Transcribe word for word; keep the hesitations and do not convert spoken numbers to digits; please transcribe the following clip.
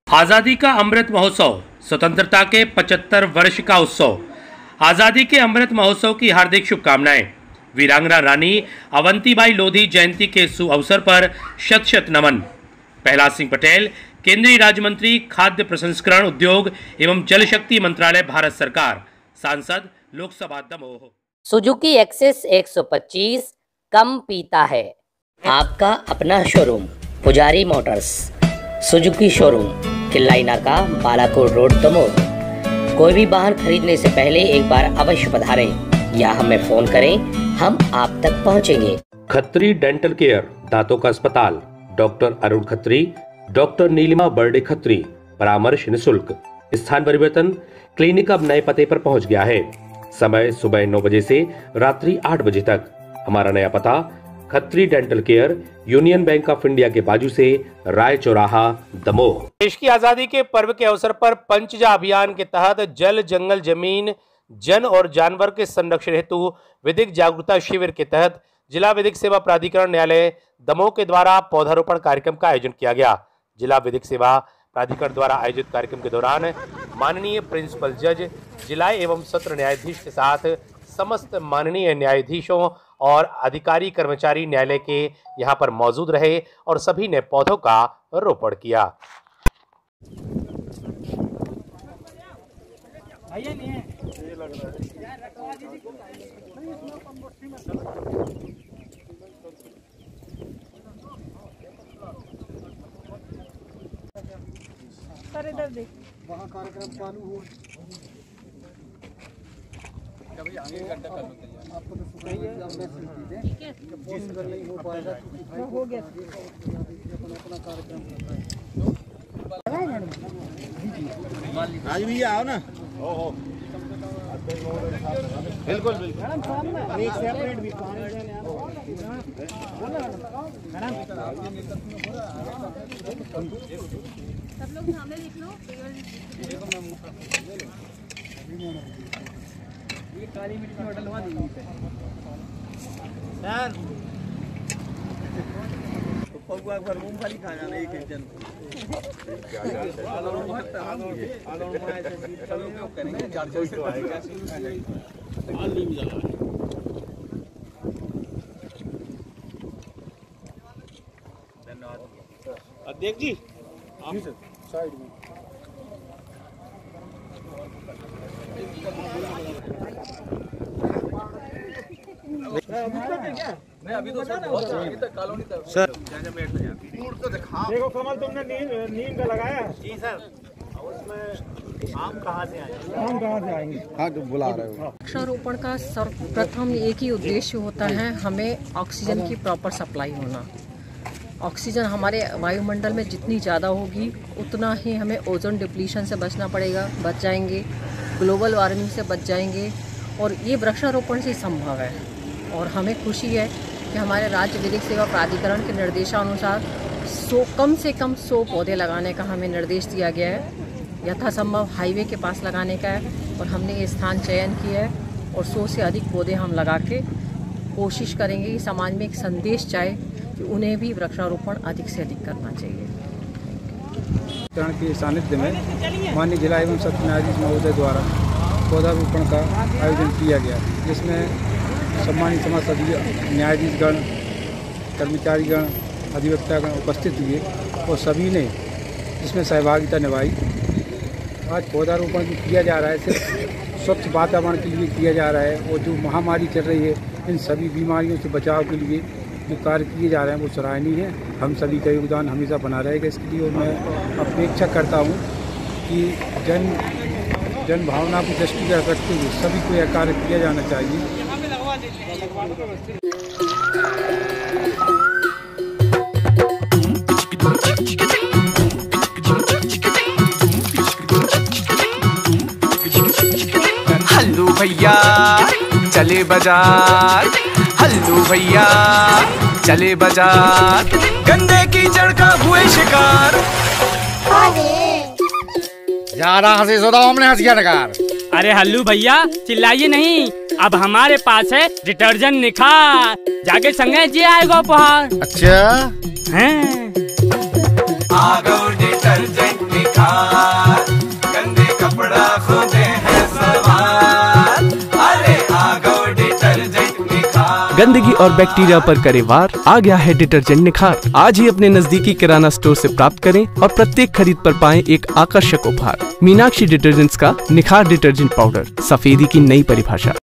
आज़ादी का अमृत महोत्सव, स्वतंत्रता के पचहत्तर वर्ष का उत्सव। आज़ादी के अमृत महोत्सव की हार्दिक शुभकामनाएं। वीरांगना रानी अवंतीबाई लोधी जयंती के शुभ अवसर पर शत शत नमन। प्रहलाद सिंह पटेल, केंद्रीय राज्य मंत्री, खाद्य प्रसंस्करण उद्योग एवं जल शक्ति मंत्रालय, भारत सरकार। सांसद, लोकसभा दमोह। सुजुकी एक्सेस एक सौ पच्चीस कम पीता है। आपका अपना शोरूम पुजारी मोटर्स, सुजुकी शोरूम, किल्लाई नाका, बालाकोट रोड, दमोह। कोई भी वाहन खरीदने से पहले एक बार अवश्य पधारें या हमें फोन करें, हम आप तक पहुंचेंगे। खत्री डेंटल केयर, दांतों का अस्पताल, डॉक्टर अरुण खत्री, डॉक्टर नीलिमा बर्डे खत्री, परामर्श निःशुल्क। स्थान परिवर्तन, क्लिनिक अब नए पते पर पहुंच गया है। समय सुबह नौ बजे से रात्रि आठ बजे तक। हमारा नया पता, Khatri dental care, union bank of India के बाजू से, राय चौराहा, दमोह। देश की आजादी के पर्व के अवसर पर पंचजा अभियान के तहत जल, जंगल, जमीन, जन और जानवर के संरक्षण हेतु विधिक जागरूकता शिविर के तहत जिला विधिक सेवा प्राधिकरण न्यायालय दमोह के द्वारा पौधारोपण कार्यक्रम का आयोजन किया गया। जिला विधिक सेवा प्राधिकरण द्वारा आयोजित कार्यक्रम के दौरान माननीय प्रिंसिपल जज, जिला एवं सत्र न्यायाधीश के साथ समस्त माननीय न्यायाधीशों और अधिकारी कर्मचारी न्यायालय के यहां पर मौजूद रहे और सभी ने पौधों का रोपण किया। सर इधर देख, वहाँ कार्यक्रम चालू हो। आपको तो नहीं हो पाएगा, हो गया अपना कार्यक्रम आज भी आओ ना। हो हो बिल्कुल बिल्कुल एक सेपरेट भी सब लोग सामने देख लो। ये काली मिट्टी में डलवा दी सर, पगुआ पर मूंगफली खा जाना एक एक जन धन्यवाद अध्यक्ष जी। जी सर, साइड में नहीं अभी तो अभी तक कॉलोनी तक सर तो दिखा देखो कमल, तुमने नीम नीम का लगाया। जी सर, उसमें आम कहाँ से आएंगे? आम कहाँ से आएंगे? हाँ तो बुला रहे हो। वृक्षारोपण का सर्वप्रथम एक ही उद्देश्य होता है, हमें ऑक्सीजन की प्रॉपर सप्लाई होना। ऑक्सीजन हमारे वायुमंडल में जितनी ज़्यादा होगी उतना ही हमें ओजोन डिप्लीशन से बचना पड़ेगा, बच जाएंगे, ग्लोबल वार्मिंग से बच जाएंगे, और ये वृक्षारोपण से संभव है। और हमें खुशी है कि हमारे राज्य विधिक सेवा प्राधिकरण के निर्देशानुसार सौ कम से कम सौ पौधे लगाने का हमें निर्देश दिया गया है। यथासंभव हाईवे के पास लगाने का है और हमने ये स्थान चयन किया है और सौ से अधिक पौधे हम लगा के कोशिश करेंगे कि समाज में एक संदेश जाए कि उन्हें भी वृक्षारोपण अधिक से अधिक करना चाहिए। के सानिध्य में माननीय जिला एवं सत्र न्यायाधीश महोदय द्वारा पौधारोपण का आयोजन किया गया, जिसमें सम्मानित समाज न्यायाधीशगण, कर्मचारीगण, अधिवक्तागण उपस्थित हुए और सभी ने इसमें सहभागिता निभाई। आज पौधारोपण भी किया जा रहा है, सिर्फ स्वच्छ वातावरण के लिए किया जा रहा है, और जो महामारी चल रही है इन सभी बीमारियों से बचाव के लिए जो कार्य किए जा रहे हैं वो सराहनीय है। हम सभी का योगदान हमेशा बना रहेगा इसके लिए, और मैं अपेक्षा करता हूँ कि जन जन भावना को दृष्टिगत रखते हुए सभी को यह कार्य किया जाना चाहिए। हल्लू भैया चले बाजार, हल्लू भैया चले बाजार, गंदे कीचड़ का हुए शिकार। ज्यादा हंसी सुधा हमने हंसिया नकार। अरे हल्लू भैया चिल्लाइए नहीं, अब हमारे पास है डिटर्जेंट निखार, जाके संगे जी आएगा उपहार। अच्छा हैं? आ गो डिटर्जेंट निखार। गंदगी और बैक्टीरिया पर करे वार। आ गया है डिटर्जेंट निखार। आज ही अपने नजदीकी किराना स्टोर से प्राप्त करें और प्रत्येक खरीद पर पाएं एक आकर्षक उपहार। मीनाक्षी डिटर्जेंट्स का निखार डिटर्जेंट पाउडर, सफेदी की नई परिभाषा।